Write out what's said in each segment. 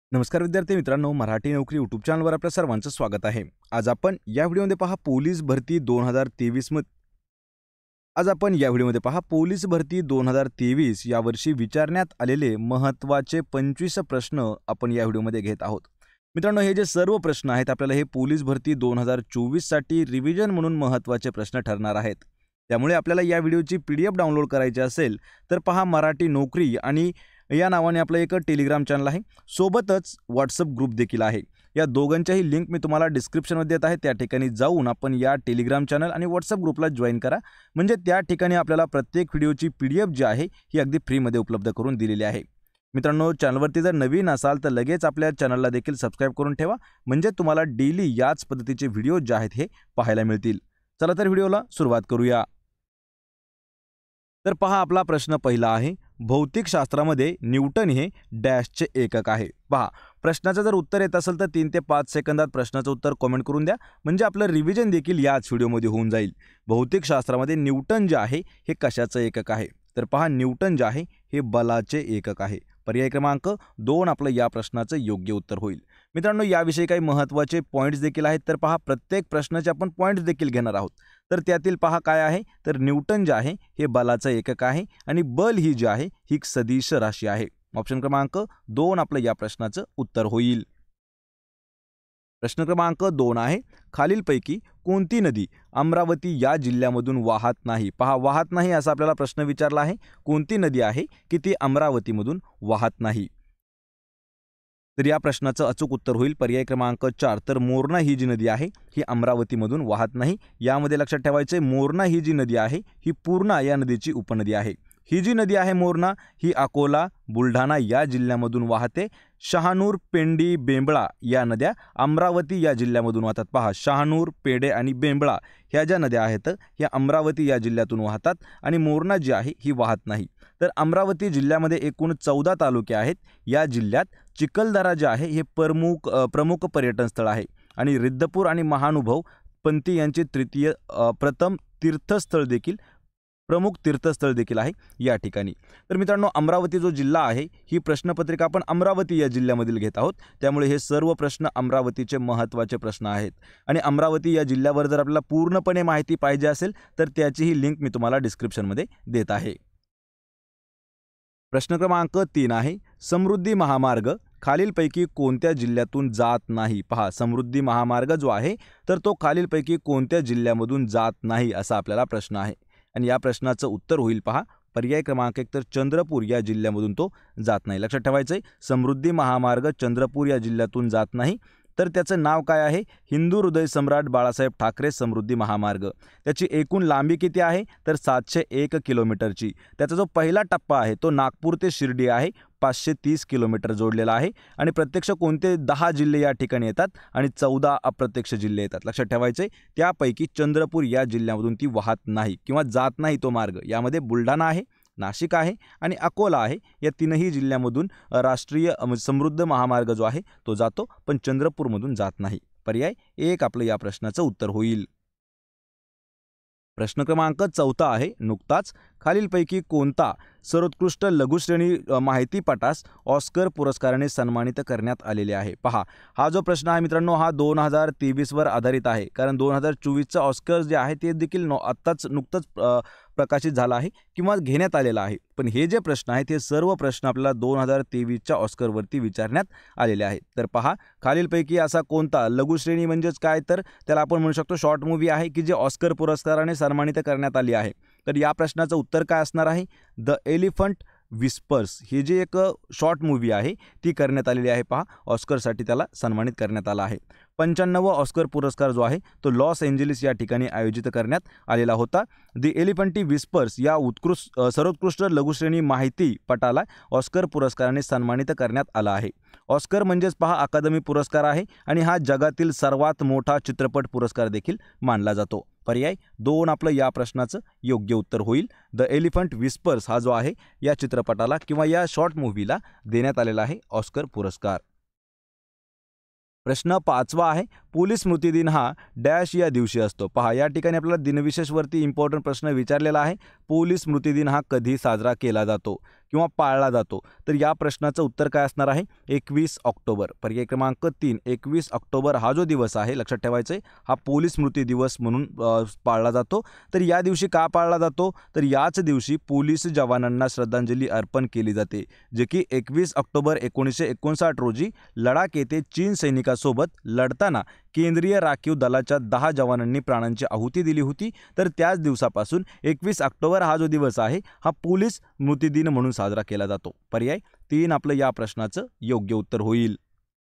नमस्कार विद्यार्थी मित्रांनो, मराठी नोकरी यूट्यूब चॅनलवर आपल्या सर्वांचं स्वागत आहे. आज आपण या व्हिडिओमध्ये पहा पोलीस भरती 2023 यावर्षी विचारण्यात आलेले महत्त्वाचे 25 प्रश्न आपण या व्हिडिओमध्ये घेत आहोत. मित्रांनो, हे जे सर्व प्रश्न आहेत आपल्याला हे पोलीस भरती 2024 साठी रिव्हिजन म्हणून महत्त्वाचे प्रश्न ठरणार आहेत. त्यामुळे आपल्याला या व्हिडिओची PDF डाउनलोड करायची असेल तर पहा मराठी नोकरी आणि या नावाने आपलं एक टेलिग्राम चॅनल आहे. सोबतच व्हॉट्सअप ग्रुप देखील आहे. या दोघांच्याही लिंक मी तुम्हाला डिस्क्रिप्शनमध्ये देत आहे. त्या ठिकाणी जाऊन आपण या टेलिग्राम चॅनल आणि व्हॉट्सअप ग्रुपला जॉईन करा. म्हणजे त्या ठिकाणी आपल्याला प्रत्येक व्हिडिओची PDF जी आहे ही अगदी फ्रीमध्ये उपलब्ध करून दिलेली आहे. मित्रांनो, चॅनलवरती जर नवीन असाल तर लगेच आपल्या चॅनलला देखील सबस्क्राईब करून ठेवा. म्हणजे तुम्हाला डेली याच पद्धतीचे व्हिडिओ जे आहेत हे पाहायला मिळतील. चला तर व्हिडिओला सुरुवात करूया. तर पहा, आपला प्रश्न पहिला आहे, भौतिकशास्त्रामध्ये न्यूटन हे डॅशचे एकक आहे. पहा, प्रश्नाचं जर उत्तर येत असेल तर 3 ते 5 सेकंदात प्रश्नाचं उत्तर कमेंट करून द्या. म्हणजे आपलं रिव्हिजन देखील याच व्हिडिओमध्ये होऊन जाईल. भौतिकशास्त्रामध्ये न्यूटन जे आहे हे कशाचं एकक आहे? तर पहा, न्यूटन जे आहे हे बलाचे एकक आहे. पर्याय क्रमांक 2 आपलं या प्रश्नाचं योग्य उत्तर होईल. मित्रांनो, याविषयी काही महत्त्वाचे पॉईंट्स देखील आहेत. तर पहा, प्रत्येक प्रश्नाचे आपण पॉईंट्स देखील घेणार आहोत. तर त्यातील पहा काय आहे, तर न्यूटन जे आहे हे बलाचं एकक आहे आणि बल ही जी आहे ही एक सदिश राशी आहे. ऑप्शन क्रमांक 2 आपलं या प्रश्नाचं उत्तर होईल. प्रश्न क्रमांक 2 आहे, खालीलपैकी कोणती नदी अमरावती या जिल्ह्यामधून वाहत नाही? पहा, वाहत नाही असा आपल्याला प्रश्न विचारला आहे. कोणती नदी आहे की ती अमरावतीमधून वाहत नाही? तर या प्रश्नाचं अचूक उत्तर होईल पर्याय क्रमांक 4. तर मोरणा ही जी नदी आहे ही अमरावतीमधून वाहत नाही. यामध्ये लक्षात ठेवायचे, मोरणा ही जी नदी आहे ही पूर्णा या नदीची उपनदी आहे. ही जी नदी आहे मोरणा ही अकोला, बुलढाणा या जिल्ह्यामधून वाहते. शहानूर, पेंडी, बेंबळा या नद्या अमरावती या जिल्ह्यामधून वाहतात. पहा, शहानूर, पेडे आणि बेंबळा ह्या ज्या नद्या आहेत ह्या अमरावती या जिल्ह्यातून वाहतात आणि मोरणा जी आहे ही वाहत नाही. तर अमरावती जिल्ह्यामध्ये एकूण 14 तालुके आहेत. या जिल्ह्यात चिखलदरा जे आहे हे प्रमुख पर्यटन स्थळ आहे आणि रिद्धपूर आणि महानुभव पंथी यांचे प्रथम प्रमुख तीर्थस्थळ देखील आहे या ठिकाणी. तर मित्रांनो, अमरावती जो जिल्हा आहे ही प्रश्नपत्रिका आपण अमरावती या जिल्ह्यामधील घेत आहोत. त्यामुळे हे सर्व प्रश्न अमरावतीचे महत्त्वाचे प्रश्न आहेत आणि अमरावती या जिल्ह्यावर जर आपल्याला पूर्णपणे माहिती पाहिजे असेल तर त्याचीही लिंक मी तुम्हाला डिस्क्रिप्शनमध्ये देत आहे. प्रश्न क्रमांक 3 आहे, समृद्धी महामार्ग खालीलपैकी कोणत्या जिल्ह्यातून जात नाही? पहा, समृद्धी महामार्ग जो आहे तर तो खालीलपैकी कोणत्या जिल्ह्यामधून जात नाही असा आपल्याला प्रश्न आहे आणि या प्रश्नाचं उत्तर होईल पहा पर्याय क्रमांक 1. तर चंद्रपूर या जिल्ह्यामधून तो जात नाही. लक्षात ठेवायचं आहे, समृद्धी महामार्ग चंद्रपूर या जिल्ह्यातून जात नाही. तर त्याचं नाव काय आहे? हिंदू हृदय सम्राट बाळासाहेब ठाकरे समृद्धी महामार्ग. त्याची एकूण लांबी किती आहे? तर 701 किलोमीटरची. त्याचा जो पहिला टप्पा आहे तो नागपूर ते शिर्डी आहे, 530 किलोमीटर जोडलेला आहे आणि प्रत्यक्ष कोणते 10 जिल्हे या ठिकाणी येतात आणि 14 अप्रत्यक्ष जिल्हे येतात. लक्षात ठेवायचे, त्यापैकी चंद्रपूर या जिल्ह्यामधून ती वाहत नाही किंवा जात नाही तो मार्ग. यामध्ये बुलढाणा आहे, नाशिक आहे आणि अकोला आहे. या तीनही जिल्ह्यामधून राष्ट्रीय समृद्ध महामार्ग जो आहे तो जातो, पण चंद्रपूरमधून जात नाही. पर्याय 1 आपलं या प्रश्नाचं उत्तर होईल. प्रश्न क्रमांक 4 आहे, नुकताच खालीलपैकी कोणता सर्वोत्कृष्ट लघुश्रेणी माहितीपटास ऑस्कर पुरस्काराने सन्मानित करण्यात आलेले आहे? पहा, हा जो प्रश्न आहे मित्रांनो हा 2023 वर आधारित आहे. कारण 2024चा ऑस्कर जे आहे ते देखील नुकतंच प्रकाशित झाला आहे किंवा घेण्यात आलेला आहे. पण हे जे प्रश्न आहेत हे सर्व प्रश्न आपल्याला 2023च्या ऑस्करवरती विचारण्यात आलेले आहेत. तर पहा, खालीलपैकी असा कोणता लघुश्रेणी म्हणजेच काय, तर त्याला आपण म्हणू शकतो शॉर्ट मूव्ही आहे की जे ऑस्कर पुरस्काराने सन्मानित करण्यात आली आहे. तर या प्रश्नाचं उत्तर काय असणार आहे? द एलिफंट विस्पर्स ही जी एक शॉर्ट मूव्ही आहे ती करण्यात आलेली आहे. पहा, ऑस्करसाठी त्याला सन्मानित करण्यात आला आहे. 95वा ऑस्कर पुरस्कार जो आहे तो लॉस एंजेलिस या ठिकाणी आयोजित करण्यात आलेला होता. दी एलिफंटी विस्पर्स या सर्वोत्कृष्ट लघुश्रेणी माहितीपटाला ऑस्कर पुरस्काराने सन्मानित करण्यात आला आहे. ऑस्कर म्हणजेच पहा अकादमी पुरस्कार आहे आणि हा जगातील सर्वात मोठा चित्रपट पुरस्कार देखील मानला जातो. पर्याय 2 आपलं या प्रश्नाचं योग्य उत्तर होईल. द एलिफंट विस्पर्स हा जो आहे या चित्रपटाला किंवा या शॉर्ट मूव्हीला देण्यात आलेला आहे ऑस्कर पुरस्कार. प्रश्न 5वा आहे, पोलीस स्मृती दिन हा डॅश या दिवशी असतो? पहा, या ठिकाणी आपल्याला दिनविशेषवरती इम्पॉर्टंट प्रश्न विचारलेला आहे. पोलीस स्मृती दिन हा कधी साजरा केला जातो? किंवा पाळला जातो? तर या प्रश्नाचं उत्तर काय असणार आहे? 21 ऑक्टोबर. पर्याय क्रमांक 3, 21 ऑक्टोबर हा जो दिवस आहे, लक्षात ठेवायचं आहे, हा पोलीस स्मृती दिवस म्हणून पाळला जातो. तर या दिवशी का पाळला जातो? तर याच दिवशी पोलीस जवानांना श्रद्धांजली अर्पण केली जाते, जे की 21 ऑक्टोबर 1959 रोजी लडाख येथे चीन सैनिकांसोबत लढताना केंद्रीय राखीव दलाच्या 10 जवानांनी प्राणांची आहुती दिली होती. तर त्याच दिवसापासून 21 ऑक्टोबर हा जो दिवस आहे, हा पोलीस स्मृती दिन म्हणून साजरा केला जातो. पर्याय 3 आपलं या प्रश्नाचं योग्य उत्तर होईल.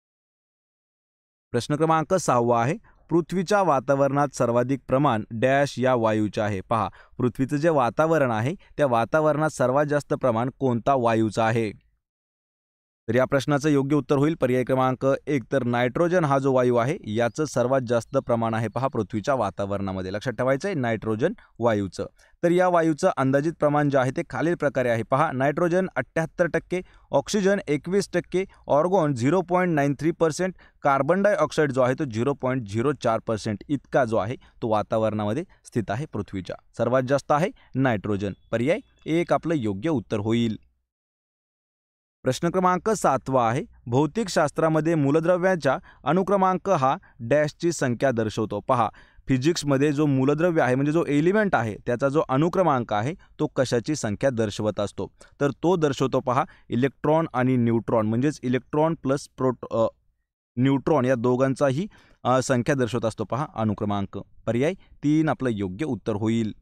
प्रश्न क्रमांक 6 आहे, पृथ्वीच्या वातावरणात सर्वाधिक प्रमाण डॅश या वायूचे आहे. पहा, पृथ्वीचं जे वातावरण आहे, त्या वातावरणात सर्वात जास्त प्रमाण कोणता वायूचा आहे? तर या प्रश्नाचं योग्य उत्तर होईल पर्याय क्रमांक 1. तर नायट्रोजन हा जो वायू आहे, याचं सर्वात जास्त प्रमाण आहे पहा पृथ्वीच्या वातावरणामध्ये. लक्षात ठेवायचं आहे नायट्रोजन वायूचं. तर या वायूचं अंदाजित प्रमाण जे आहे ते खालील प्रकारे आहे. पहा, nitrogen 78%, oxygen 21%, argon 0.93%, carbon dioxide जो आहे तो 0.04% इतका जो आहे तो वातावरणामध्ये स्थित आहे पृथ्वीच्या. सर्वात जास्त आहे नायट्रोजन. पर्याय 1 आपलं योग्य उत्तर होईल. प्रश्न क्रमांक 7 आहे, भौतिकशास्त्रामध्ये मूलद्रव्याचा अनुक्रमांक हा डॅशची संख्या दर्शवतो. पहा, फिजिक्समध्ये जो मूलद्रव्य आहे म्हणजे जो एलिमेंट आहे त्याचा जो अनुक्रमांक आहे तो कशाची संख्या दर्शवत असतो? तर तो दर्शवतो पहा इलेक्ट्रॉन आणि न्यूट्रॉन, म्हणजेच इलेक्ट्रॉन प्लस न्यूट्रॉन या दोघांचाही संख्या दर्शवत असतो पहा अनुक्रमांक. पर्याय 3 आपलं योग्य उत्तर होईल.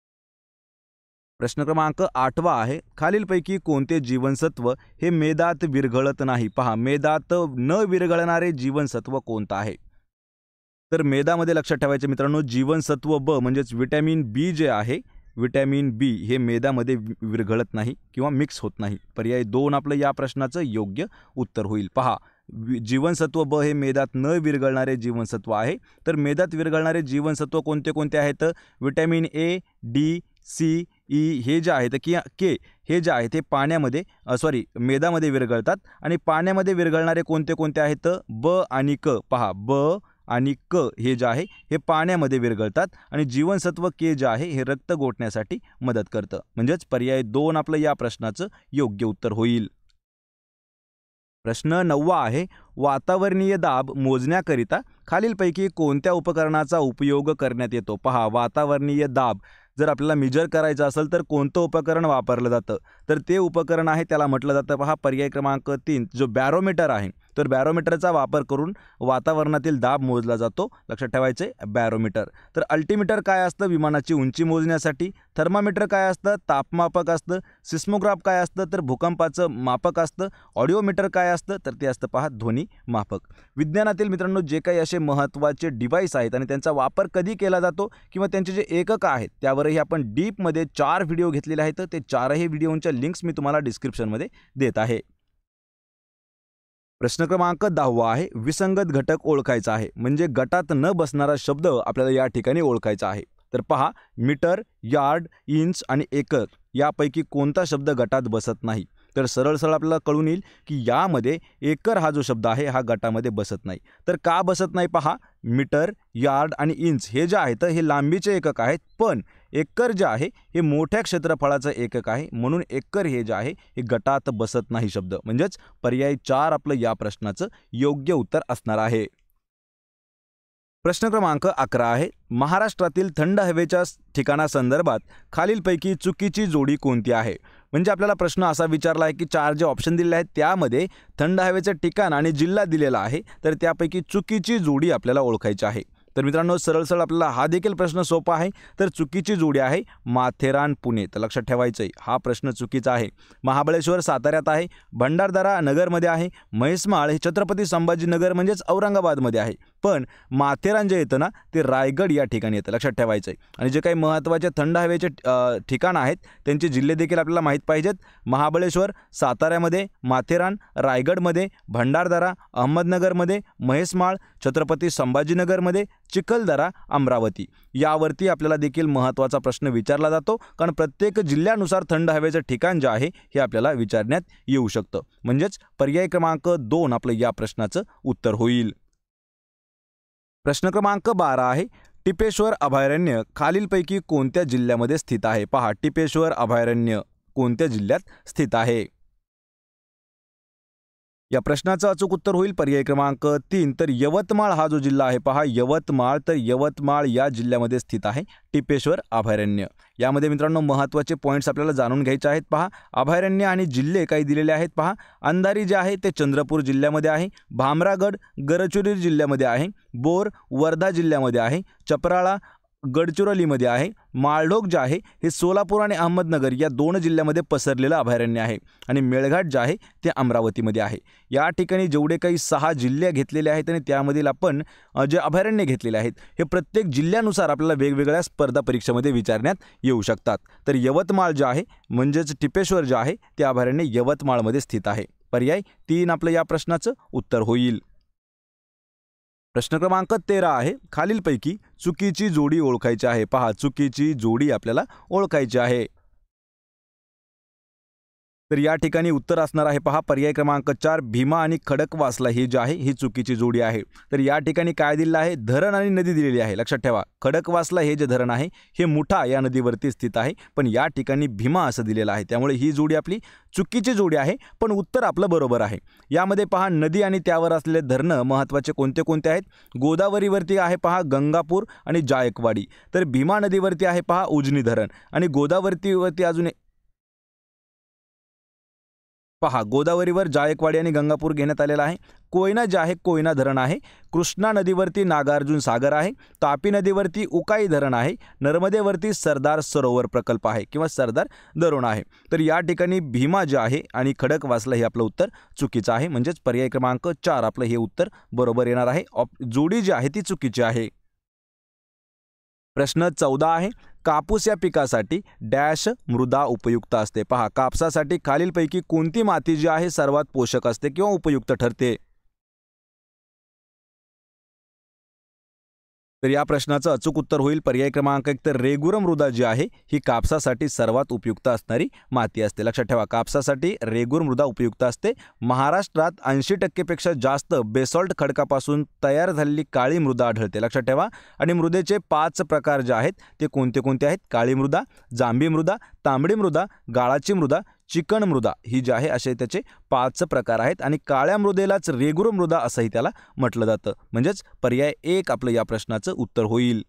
प्रश्न क्रमांक 8 आहे, खालीलपैकी कोणते जीवनसत्व हे मेदात विरघळत नाही? पहा, मेदात न विरघळणारे जीवनसत्व कोणतं आहे? तर मेदामध्ये लक्षात ठेवायचे मित्रांनो, जीवनसत्व ब म्हणजेच विटॅमिन बी जे आहे, विटॅमिन बी हे मेदामध्ये विरघळत नाही किंवा मिक्स होत नाही. पर्याय 2 आपलं या प्रश्नाचं योग्य उत्तर होईल. पहा, जीवनसत्व ब हे मेदात न विरघळणारे जीवनसत्व आहे. तर मेदात विरघळणारे जीवनसत्व कोणते कोणते आहेत? Vitamin A, D, C, E हे जे आहेत की के हे जे आहे ते पाण्यामध्ये मेदामध्ये विरघळतात. आणि पाण्यामध्ये विरघळणारे कोणते कोणते आहेत? ब आणि क. पहा, ब आणि क हे जे आहे हे पाण्यामध्ये विरघळतात आणि जीवनसत्व के जे आहे हे रक्त गोठण्यासाठी मदत करतं. म्हणजेच पर्याय 2 आपलं या प्रश्नाचं योग्य उत्तर होईल. प्रश्न 9 आहे, वातावरणीय दाब मोजण्याकरिता खालीलपैकी कोणत्या उपकरणाचा उपयोग करण्यात येतो? पहा, वातावरणीय दाब जर आपल्याला मेजर करायचं असेल तर कोणतं उपकरण वापरलं जातं? तर ते उपकरण आहे त्याला म्हटलं जातं पहा पर्याय क्रमांक 3 जो बॅरोमीटर आहे. तर बॅरोमीटरचा वापर करून वातावरणातील दाब मोजला जातो. लक्षात ठेवायचे बॅरोमीटर. तर अल्टिमीटर काय असतं? विमानाची उंची मोजण्यासाठी. थर्मामीटर काय असतं? तापमापक असतं. सिस्मोग्राफ काय असतं? तर भूकंपाचं मापक असतं. ऑडिओमीटर काय असतं? तर ते असतं पहा ध्वनी मापक. विज्ञानातील मित्रांनो जे काही असे महत्त्वाचे डिव्हाइस आहेत आणि त्यांचा वापर कधी केला जातो किंवा त्यांचे जे एकक आहेत त्यावरही आपण डीपमध्ये 4 व्हिडिओ घेतलेले आहेत. ते 4ही व्हिडिओंच्या लिंक्स मी तुम्हाला डिस्क्रिप्शनमध्ये देत आहे. प्रश्न क्रमांक 10 आहे, विसंगत घटक ओळखायचा आहे. म्हणजे गटात न बसणारा शब्द आपल्याला या ठिकाणी ओळखायचा आहे. तर पहा, मीटर, यार्ड, इंच आणि एकर यापैकी कोणता शब्द गटात बसत नाही? तर सरळ सरळ आपल्याला कळून येईल की यामध्ये एकर हा जो शब्द आहे हा गटामध्ये बसत नाही. तर का बसत नाही? पहा, मीटर, यार्ड आणि इंच हे जे आहेत हे लांबीचे एकक आहेत, पण एकर जे आहे हे मोठ्या क्षेत्रफळाचं एकक आहे, म्हणून एकर हे जे आहे हे गटात बसत नाही शब्द. म्हणजेच पर्याय 4 आपलं या प्रश्नाचं योग्य उत्तर असणार आहे. प्रश्न क्रमांक 11 आहे, महाराष्ट्रातील थंड हवेच्या ठिकाणासंदर्भात खालीलपैकी चुकीची जोडी कोणती आहे? म्हणजे आपल्याला प्रश्न असा विचारला आहे की 4 जे ऑप्शन दिलेले आहेत त्यामध्ये थंड हवेचं ठिकाण आणि जिल्हा दिलेला आहे, तर त्यापैकी चुकीची जोडी आपल्याला ओळखायची आहे. तर मित्रांनो सरळ सरळ आपल्याला हा देखील प्रश्न सोपा आहे. तर चुकीची जोडी आहे माथेरान पुणे. तर लक्षात ठेवायचं आहे हा प्रश्न चुकीचा आहे. महाबळेश्वर साताऱ्यात आहे, भंडारदरा नगरमध्ये आहे, म्हैसमाळ हे छत्रपती संभाजीनगर म्हणजेच औरंगाबादमध्ये आहे, पण माथेरान जे येतं ना ते रायगड या ठिकाणी येतं. लक्षात ठेवायचं आहे. आणि जे काही महत्त्वाचे थंड हवेचे ठिकाण आहेत त्यांचे जिल्हे देखील आपल्याला माहीत पाहिजेत. महाबळेश्वर साताऱ्यामध्ये, माथेरान रायगडमध्ये, भंडारदरा अहमदनगरमध्ये, म्हैसमाळ छत्रपती संभाजीनगरमध्ये, चिखलदरा अमरावती यावरती आपल्याला देखील महत्त्वाचा प्रश्न विचारला जातो, कारण प्रत्येक जिल्ह्यानुसार थंड हवेचं ठिकाण जे आहे हे आपल्याला विचारण्यात येऊ शकतं. म्हणजेच पर्याय क्रमांक 2 आपलं या प्रश्नाचं उत्तर होईल. प्रश्न क्रमांक 12 आहे, टिपेश्वर अभयारण्य खालीलपैकी कोणत्या जिल्ह्यामध्ये स्थित आहे? पहा, टिपेश्वर अभयारण्य कोणत्या जिल्ह्यात स्थित आहे? या प्रश्नाचं अचूक उत्तर होईल पर्याय क्रमांक 3 तर यवतमाळ हा जो जिल्हा आहे पहा यवतमाळ, तर यवतमाळ या जिल्ह्यामध्ये स्थित आहे टिपेश्वर अभयारण्य. यामध्ये मित्रांनो महत्त्वाचे पॉईंट्स आपल्याला जाणून घ्यायचे आहेत पहा. अभयारण्य आणि जिल्हे काही दिलेले आहेत पहा. अंधारी जे आहे ते चंद्रपूर जिल्ह्यामध्ये आहे, भामरागड गडचिरोली जिल्ह्यामध्ये आहे, बोर वर्धा जिल्ह्यामध्ये आहे, चपराळा गडचिरोलीमध्ये आहे, माळढोक जे आहे हे सोलापूर आणि अहमदनगर या 2 जिल्ह्यामध्ये पसरलेलं अभयारण्य आहे आणि मेळघाट जे आहे ते अमरावतीमध्ये आहे. या ठिकाणी जेवढे काही 6 जिल्हे घेतलेले आहेत आणि त्यामधील आपण जे अभयारण्य घेतलेले आहेत हे प्रत्येक जिल्ह्यानुसार आपल्याला वेगवेगळ्या स्पर्धा परीक्षेमध्ये विचारण्यात येऊ शकतात. तर यवतमाळ जे आहे म्हणजेच टिपेश्वर जे आहे ते अभयारण्य यवतमाळमध्ये स्थित आहे. पर्याय 3 आपलं या प्रश्नाचं उत्तर होईल. प्रश्न क्रमांक 13 आहे खालीलपैकी चुकीची जोडी ओळखायची आहे. पहा चुकीची जोडी आपल्याला ओळखायची आहे. तर या ठिकाणी उत्तर असणार आहे पहा पर्याय क्रमांक 4 भीमा आणि खडकवासला ही जी आहे ही चुकीची जोडी आहे. तर या ठिकाणी काय दिलेलं आहे धरण आणि नदी दिलेली आहे. लक्षात ठेवा खडकवासला हे जे धरण आहे हे मुठा या नदीवरती स्थित आहे, पण या ठिकाणी भीमा असं दिलेलं आहे. त्यामुळे ही जोडी आपली चुकीची जोडी आहे, पण उत्तर आपलं बरोबर आहे. यामध्ये पहा नदी आणि त्यावर असलेले धरणं महत्त्वाचे कोणते कोणते आहेत. गोदावरीवरती आहे पहा गंगापूर आणि जायकवाडी, तर भीमा नदीवरती आहे पहा उजनी धरण आणि गोदावरीवरती अजून पहा गोदावरीवर जायकवाडी आणि गंगापूर घेण्यात आलेला आहे. कोयना जे आहे कोयना धरण आहे. कृष्णा नदीवरती नागार्जुन सागर आहे. तापी नदीवरती उकाई धरण आहे. नर्मदेवरती सरदार सरोवर प्रकल्प आहे किंवा सरदार धरण आहे. तर या ठिकाणी भीमा जे आहे आणि खडकवासला हे आपलं उत्तर चुकीचं आहे, म्हणजेच पर्याय क्रमांक 4 आपलं हे उत्तर बरोबर येणार आहे. जोडी जी आहे ती चुकीची आहे. प्रश्न 14 आहे कापूस या पिकासाठी डॅश मृदा उपयुक्त असते. पहा कापसासाठी खालीलपैकी कोणती माती जी आहे सर्वात पोषक असते किंवा उपयुक्त ठरते. तर या प्रश्नाचं अचूक उत्तर होईल पर्याय क्रमांक 1 तर रेगुर मृदा जी आहे ही कापसासाठी सर्वात उपयुक्त असणारी माती असते. लक्षात ठेवा कापसासाठी रेगुर मृदा उपयुक्त असते. महाराष्ट्रात 80% पेक्षा जास्त बेसॉल्ट खडकापासून तयार झालेली काळी मृदा आढळते. लक्षात ठेवा आणि मृदेचे 5 प्रकार जे आहेत ते कोणते कोणते आहेत. काळी मृदा, जांभी मृदा, तांबडी मृदा, गाळाची मृदा, चिकण मृदा ही जी आहे असे त्याचे 5 प्रकार आहेत आणि काळ्या मृदेलाच रेगुर मृदा असंही त्याला म्हटलं जातं. म्हणजेच पर्याय 1 आपलं या प्रश्नाचं उत्तर होईल.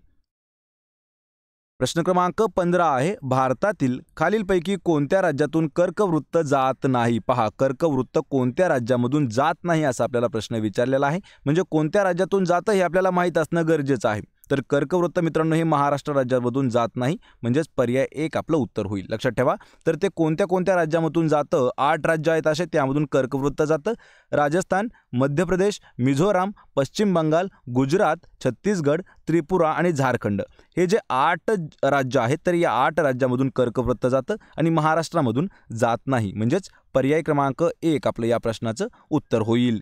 प्रश्न क्रमांक 15 आहे भारतातील खालीलपैकी कोणत्या राज्यातून कर्कवृत्त जात नाही. पहा कर्कवृत्त कोणत्या राज्यामधून जात नाही असा आपल्याला प्रश्न विचारलेला आहे. म्हणजे कोणत्या राज्यातून जातं हे आपल्याला माहीत असणं गरजेचं आहे. तर कर्कवृत्त मित्रांनो हे महाराष्ट्र राज्यामधून जात नाही, म्हणजेच पर्याय 1 आपलं उत्तर होईल. लक्षात ठेवा तर ते कोणत्या कोणत्या राज्यामधून जातं 8 राज्य आहेत असे त्यामधून कर्कवृत्त जातं. राजस्थान, मध्य प्रदेश, मिझोराम, पश्चिम बंगाल, गुजरात, छत्तीसगड, त्रिपुरा आणि झारखंड हे जे 8 राज्य आहेत तर या 8 राज्यामधून कर्कवृत्त जातं आणि महाराष्ट्रामधून जात नाही, म्हणजेच पर्याय क्रमांक 1 आपलं या प्रश्नाचं उत्तर होईल.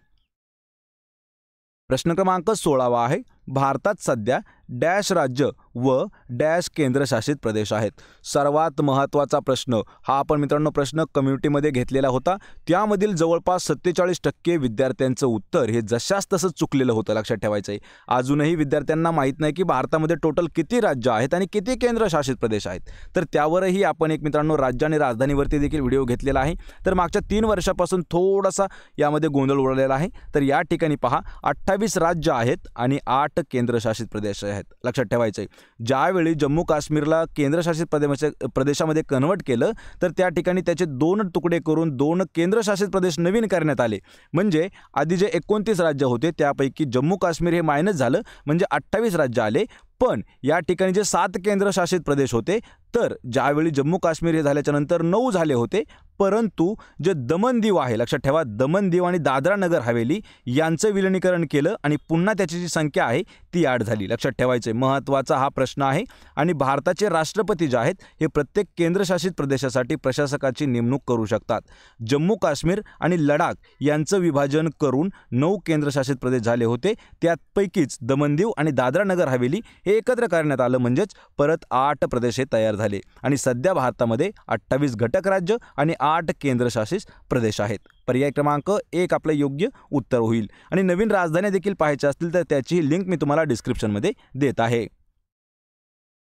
प्रश्न क्रमांक 16 आहे भारतात सध्या डॅश राज्य व डॅश केंद्रशासित प्रदेश आहेत. सर्वात महत्त्वाचा प्रश्न हा आपण मित्रांनो प्रश्न कम्युनिटीमध्ये घेतलेला होता. त्यामधील जवळपास 47% विद्यार्थ्यांचं उत्तर हे जशास तसंच चुकलेलं होतं. लक्षात ठेवायचं आहे अजूनही विद्यार्थ्यांना माहीत नाही की भारतामध्ये टोटल किती राज्य आहेत आणि किती केंद्रशासित प्रदेश आहेत. तर त्यावरही आपण एक मित्रांनो राज्य आणि राजधानीवरती देखील व्हिडिओ घेतलेला आहे. तर मागच्या 3 वर्षापासून थोडासा यामध्ये गोंधळ उडलेला आहे. तर या ठिकाणी पहा 28 राज्य आहेत आणि 8 केंद्रशासित प्रदेश आहेत. लक्षात ठेवायचं ज्यावेळी जम्मू काश्मीरला केंद्रशासित प्रदेशामध्ये कन्वर्ट केलं तर त्या ठिकाणी त्याचे 2 तुकडे करून 2 केंद्रशासित प्रदेश नवीन करण्यात आले. म्हणजे आधी जे 29 राज्य होते त्यापैकी जम्मू काश्मीर हे मायनस झालं म्हणजे 28 राज्य आले. पण या ठिकाणी जे 7 केंद्रशासित प्रदेश होते तर ज्यावेळी जम्मू काश्मीर हे झाल्याच्या नंतर 9 झाले होते. परंतु जे दमन दीव आहे लक्षात ठेवा दमन दीव आणि दादरा नगर हवेली यांचं विलिनीकरण केलं आणि पुन्हा त्याची जी संख्या आहे ती 8 झाली. लक्षात ठेवायचे महत्त्वाचा हा प्रश्न आहे. आणि भारताचे राष्ट्रपती जे आहेत हे प्रत्येक केंद्रशासित प्रदेशासाठी प्रशासकाची नेमणूक करू शकतात. जम्मू काश्मीर आणि लडाख यांचं विभाजन करून 9 केंद्रशासित प्रदेश झाले होते. त्यापैकीच दमन दीव आणि दादरा नगर हवेली हे एकत्र करण्यात आलं म्हणजेच परत 8 प्रदेश हे तयार झाले आणि सध्या भारतामध्ये 28 घटक राज्य आणि 8 केंद्रशासित प्रदेश आहेत. पर्याय क्रमांक 1 आपलं योग्य उत्तर होईल. आणि नवीन राजधानी देखील पाहायच्या असतील तर त्याची लिंक मी तुम्हाला डिस्क्रिप्शनमध्ये देत आहे.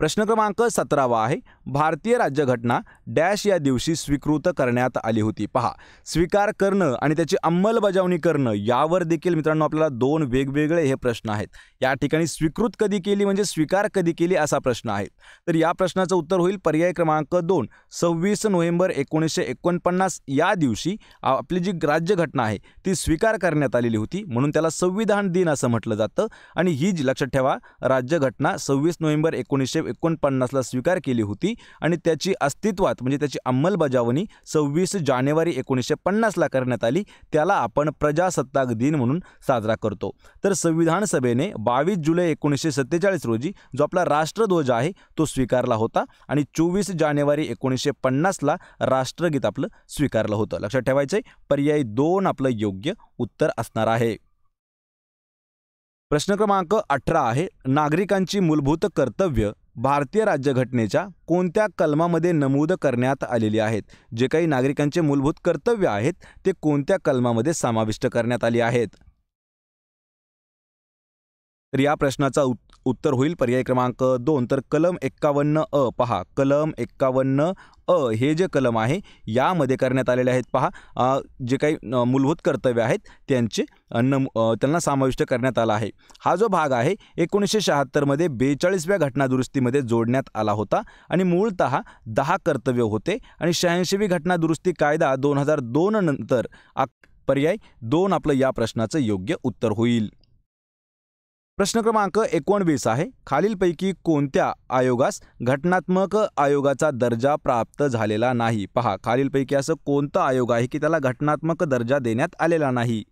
प्रश्न क्रमांक 17 आहे, भारतीय राज्यघटना डॅश या दिवशी स्वीकृत करण्यात आली होती. पहा, स्वीकार करणं आणि त्याची अंमलबजावणी करणं यावर देखील मित्रांनो आपल्याला दोन वेगवेगळे हे प्रश्न आहेत. या ठिकाणी स्वीकृत कधी केली म्हणजे स्वीकार कधी केली असा प्रश्न आहे. तर या प्रश्नाचं उत्तर होईल पर्याय क्रमांक 2, 26 नोव्हेंबर 1949 या दिवशी आपली जी राज्यघटना आहे ती स्वीकार करण्यात आलेली होती, म्हणून त्याला संविधान दिन असं म्हटलं जातं. आणि ही जी लक्षात ठेवा, राज्यघटना 26 नोव्हेंबर 1949ला स्वीकार केली होती आणि त्याची अस्तित्वात म्हणजे त्याची अंमलबजावणी 26 जानेवारी 1950ला करण्यात आली. त्याला आपण प्रजासत्ताक दिन म्हणून साजरा करतो. तर संविधान सभेने 22 जुलै 1947 रोजी जो आपला राष्ट्रध्वज आहे तो स्वीकारला होता आणि 24 जानेवारी 1950ला राष्ट्रगीत आपलं स्वीकारलं होतं. लक्षात ठेवायचंय, पर्याय 2 आपलं योग्य उत्तर असणार आहे. प्रश्न क्रमांक 18 आहे, नागरिकांची मूलभूत कर्तव्य भारतीय राज्यघटनेच्या कोणत्या कलमामध्ये नमूद करण्यात आलेली आहेत? जे काही नागरिकांचे मूलभूत कर्तव्य आहेत ते कोणत्या कलमामध्ये समाविष्ट करण्यात आली आहेत? तर या प्रश्नाचा उत्तर होईल पर्याय क्रमांक 2, तर कलम 51 पहा, कलम 51 हे जे कलम आहे यामध्ये करण्यात आलेले आहेत. पहा, जे काही मूलभूत कर्तव्य आहेत त्यांना समाविष्ट करण्यात आला आहे. हा जो भाग आहे 1976 मध्ये 42व्या घटनादुरुस्तीमध्ये जोडण्यात आला होता आणि मूळतः 10 कर्तव्य होते आणि 86वी घटनादुरुस्ती कायदा 2002 नंतर पर्याय 2 आपलं या प्रश्नाचं योग्य उत्तर होईल. प्रश्न क्रमांक 19 आहे, खालीलपैकी कोणत्या आयोगास घटनात्मक आयोगाचा दर्जा प्राप्त झालेला नाही? पहा, खालीलपैकी असं कोणतं आयोग आहे की त्याला घटनात्मक दर्जा देण्यात आलेला नाही?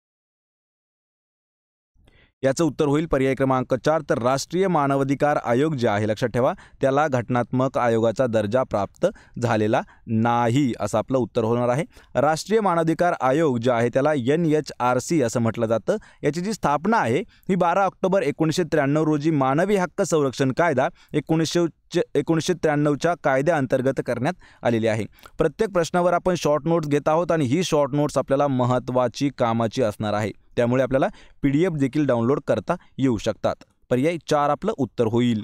याचं उत्तर होईल पर्याय क्रमांक 4, तर राष्ट्रीय मानवाधिकार आयोग जे आहे लक्षात ठेवा त्याला घटनात्मक आयोगाचा दर्जा प्राप्त झालेला नाही असं आपलं उत्तर होणार आहे. राष्ट्रीय मानवाधिकार आयोग जे आहे त्याला NHRC असं म्हटलं जातं. याची जी स्थापना आहे ही 12 ऑक्टोबर 1993 रोजी मानवी हक्क संरक्षण कायदा 1993च्या कायद्याअंतर्गत करण्यात आलेली आहे. प्रत्येक प्रश्नावर आपण शॉर्ट नोट्स घेत आहोत आणि ही शॉर्ट नोट्स आपल्याला महत्त्वाची कामाची असणार आहे. त्यामुळे आपल्याला PDF देखील डाउनलोड करता येऊ शकतात. पर्याय 4 आपलं उत्तर होईल.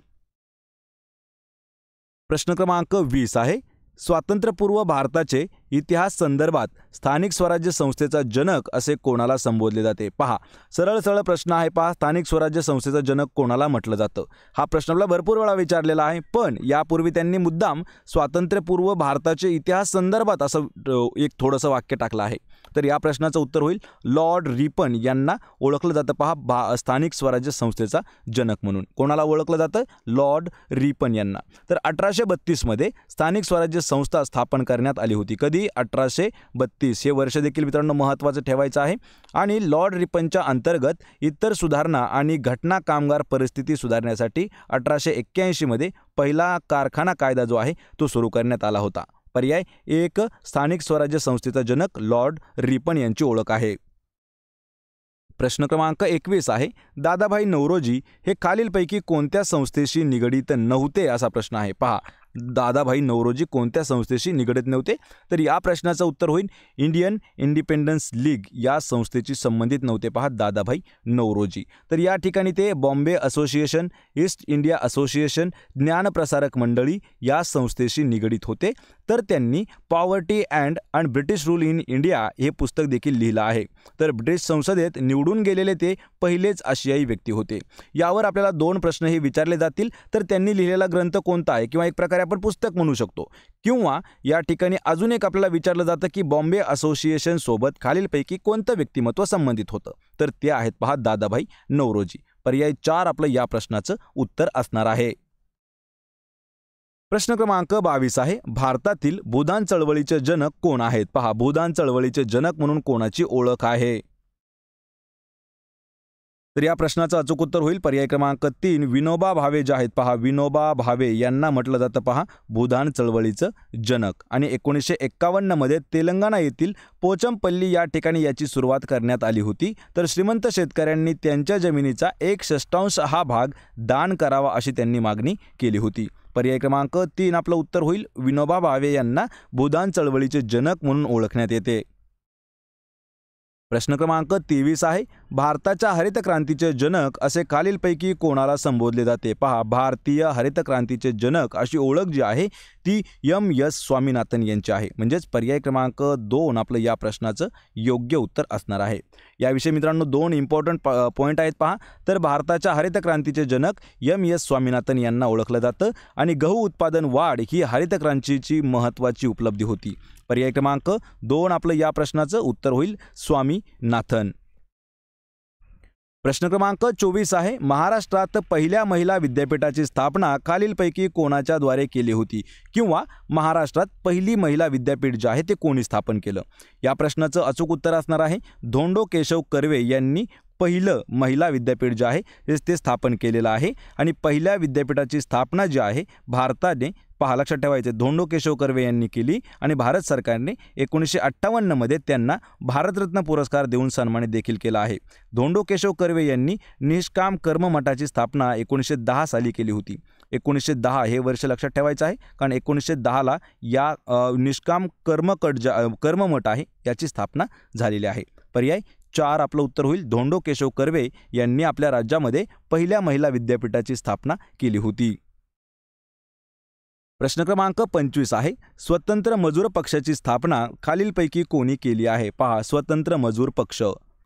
प्रश्न क्रमांक 20 आहे, स्वातंत्र्यपूर्व भारताचे इतिहास संदर्भात स्थानिक स्वराज्य संस्थेचा जनक असे कोणाला संबोधले जाते? पहा, सरळ प्रश्न आहे. पहा, स्थानिक स्वराज्य संस्थेचा जनक कोणाला म्हटलं जातं? हा प्रश्न आपला भरपूर वेळा विचारलेला आहे, पण यापूर्वी त्यांनी मुद्दाम स्वातंत्र्यपूर्व भारताचे इतिहास संदर्भात असं एक थोडंसं वाक्य टाकलं आहे. तर या प्रश्नाचं उत्तर होईल लॉर्ड रिपन यांना ओळखलं जातं. पहा, स्थानिक स्वराज्य संस्थेचा जनक म्हणून कोणाला ओळखलं जातं? लॉर्ड रिपन यांना. तर 1832 मध्ये स्थानिक स्वराज्य संस्था स्थापन करण्यात आली होती. कधी? 1832 हे वर्ष देखील मित्रांनो महत्त्वाचं ठेवायचं आहे. आणि लॉर्ड रिपनच्या अंतर्गत इतर सुधारणा आणि घटना कामगार परिस्थिती सुधारण्यासाठी 1881 मध्ये पहिला कारखाना कायदा जो आहे तो सुरू करण्यात आला होता. पर्याय 1 स्थानिक स्वराज्य संस्थेचा जनक लॉर्ड रिपन यांची ओळख आहे. प्रश्न क्रमांक 21 आहे, दादाभाई नौरोजी हे खालीलपैकी कोणत्या संस्थेशी निगडीत नव्हते असा प्रश्न आहे. पहा, दादाभाई नौरोजी कोणत्या संस्थेशी निगडीत नव्हते? तर या प्रश्नाचं उत्तर होईल इंडियन इंडिपेंडन्स लीग या संस्थेशी संबंधित नव्हते. पहा, दादाभाई नौरोजी. तर या ठिकाणी ते Bombay association, East India association, Dnyanprasarak Mandali या संस्थेशी निगडीत होते. तर त्यांनी poverty and British rule in India हे पुस्तक देखील लिहिलं आहे. तर ब्रिटिश संसदेत निवडून गेलेले ते पहिलेच आशियाई व्यक्ती होते. यावर आपल्याला 2 प्रश्न हे विचारले जातील. तर त्यांनी लिहिलेला ग्रंथ कोणता आहे किंवा एक प्रकारे आपण पुस्तक म्हणू शकतो, किंवा या ठिकाणी अजून एक आपल्याला विचारलं जातं की बॉम्बे असोसिएशन सोबत खालीलपैकी कोणतं व्यक्तिमत्व संबंधित होतं? तर ते आहेत पहा दादाभाई नौरोजी. पर्याय 4 आपलं या प्रश्नाचं उत्तर असणार आहे. प्रश्न क्रमांक 22 आहे, भारतातील भूदान चळवळीचे जनक कोण आहेत? पहा, भूदान चळवळीचे जनक म्हणून कोणाची ओळख आहे? तर या प्रश्नाचं अचूक उत्तर होईल पर्याय क्रमांक 3 विनोबा भावे जे आहेत. पहा, विनोबा भावे यांना म्हटलं जातं पहा भूदान चळवळीचं जनक. आणि 1951 मध्ये तेलंगणा येथील पोचमपल्ली या ठिकाणी याची सुरुवात करण्यात आली होती. तर श्रीमंत शेतकऱ्यांनी त्यांच्या जमिनीचा 1/6 हा भाग दान करावा अशी त्यांनी मागणी केली होती. पर्याय क्रमांक 3 आपलं उत्तर होईल विनोबा भावे यांना भूदान चळवळीचे जनक म्हणून ओळखण्यात येते. प्रश्न क्रमांक 23 आहे, भारताच्या हरित क्रांतीचे जनक असे खालीलपैकी कोणाला संबोधले जाते? पहा, भारतीय हरित क्रांतीचे जनक अशी ओळख जी आहे ती एम.एस. स्वामीनाथन यांची आहे. म्हणजेच पर्याय क्रमांक 2 आपलं या प्रश्नाचं योग्य उत्तर असणार आहे. याविषयी मित्रांनो 2 इम्पॉर्टंट पॉईंट आहेत पहा. तर भारताच्या हरित क्रांतीचे जनक एम.एस. स्वामीनाथन यांना ओळखलं जातं आणि गहू उत्पादन वाढ ही हरित क्रांतीची महत्त्वाची उपलब्धी होती. पर्याय क्रमांक 2 आपलं या प्रश्नाचं उत्तर होईल स्वामीनाथन. प्रश्न क्रमांक 24 आहे, महाराष्ट्रात पहिल्या महिला विद्यापीठाची स्थापना खालीलपैकी कोणाच्या द्वारे केली होती? किंवा महाराष्ट्रात पहिली महिला विद्यापीठ जे आहे ते कोणी स्थापन केलं? या प्रश्नाचं अचूक उत्तर असणार आहे धोंडो केशव कर्वे यांनी पहिलं महिला विद्यापीठ जे आहे ते स्थापन केलेलं आहे. आणि पहिल्या विद्यापीठाची स्थापना जी आहे भारताने, पहा लक्षात ठेवायचे, धोंडो केशव कर्वे यांनी केली आणि भारत सरकारने 1958 मध्ये त्यांना भारतरत्न पुरस्कार देऊन सन्मानित देखील केला आहे. धोंडो केशव कर्वे यांनी निष्काम कर्म मठाची स्थापना 1910 साली केली होती. 1910 हे वर्ष लक्षात ठेवायचं आहे, कारण 1910ला या निष्काम कर्ममठ आहे याची स्थापना झालेली आहे. पर्याय 4 आपलं उत्तर होईल धोंडो केशव कर्वे यांनी आपल्या राज्यामध्ये पहिल्या महिला विद्यापीठाची स्थापना केली होती. प्रश्न क्रमांक 25 आहे, स्वतंत्र मजूर पक्षाची स्थापना खालीलपैकी कोणी केली आहे? पहा, स्वतंत्र मजूर पक्ष.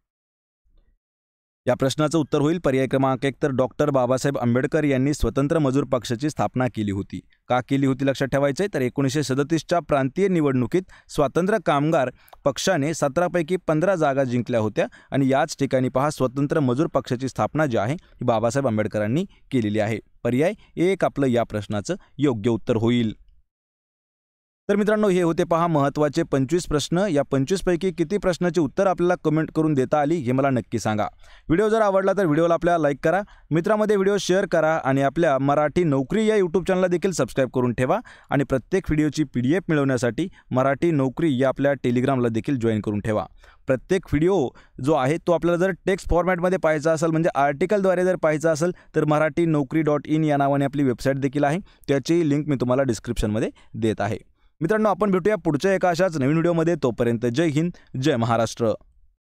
या प्रश्नाचं उत्तर होईल पर्याय क्रमांक 1 तर डॉक्टर बाबासाहेब आंबेडकर यांनी स्वतंत्र मजूर पक्षाची स्थापना केली होती. का केली होती लक्षात ठेवायचे, तर 1937च्या प्रांतीय निवडणुकीत स्वातंत्र्य कामगार पक्षाने 17 पैकी 15 जागा जिंकल्या होत्या आणि याच ठिकाणी पहा स्वतंत्र मजूर पक्षाची स्थापना जी आहे ती बाबासाहेब आंबेडकरांनी केलेली आहे. पर्याय 1 आपलं या प्रश्नाचं योग्य उत्तर होईल. तर मित्रांनो हे होते पहा महत्त्वाचे 25 प्रश्न. या 25 पैकी किती प्रश्नाची उत्तर आपल्याला कमेंट करून देता आली हे मला नक्की सांगा. व्हिडिओ जर आवडला तर व्हिडिओला आपल्याला लाईक करा, मित्रांमध्ये व्हिडिओ शेअर करा आणि आपल्या मराठी नोकरी या यूट्यूब चॅनलला देखील सबस्क्राईब करून ठेवा. आणि प्रत्येक व्हिडिओची PDF मिळवण्यासाठी मराठी नोकरी या आपल्या टेलिग्रामला देखील जॉईन करून ठेवा. प्रत्येक व्हिडिओ जो आहे तो आपल्याला जर टेक्स्ट फॉर्मॅटमध्ये पाहायचा असेल, म्हणजे आर्टिकलद्वारे जर पाहायचा असेल तर marathi-naukri.in या नावाने आपली वेबसाईट देखील आहे, त्याची लिंक मी तुम्हाला डिस्क्रिप्शनमध्ये देत आहे. मित्रांनो आपण भेटूया पुढच्या एका अशाच नवीन व्हिडिओमध्ये. तोपर्यंत जय हिंद, जय महाराष्ट्र.